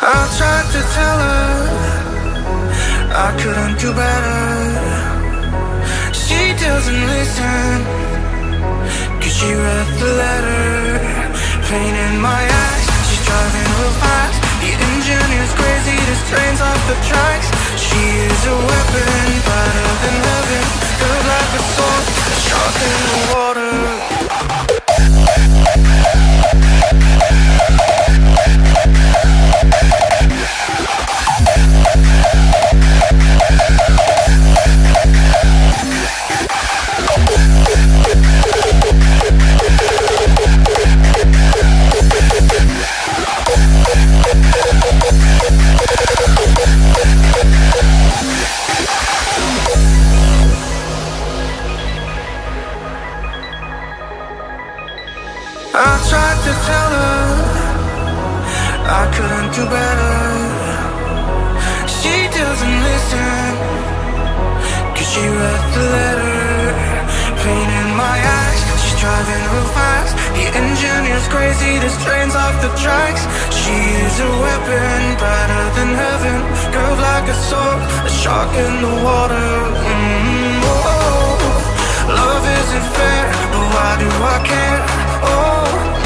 I tried to tell her I couldn't do better. She doesn't listen, 'cause she read the letter. Pain in my eyes, she's driving real fast. The engine is crazy, this train's off the tracks. She is a weapon, brighter than heaven. Good like a sword, a shark in the water. I tried to tell her I couldn't do better. She doesn't listen, 'cause she read the letter. Pain in my eyes, she's driving real fast. The engine is crazy, this train's off the tracks. She is a weapon, brighter than heaven. Curved like a sword, a shark in the water. Oh, love isn't fair, but why do I care? Oh,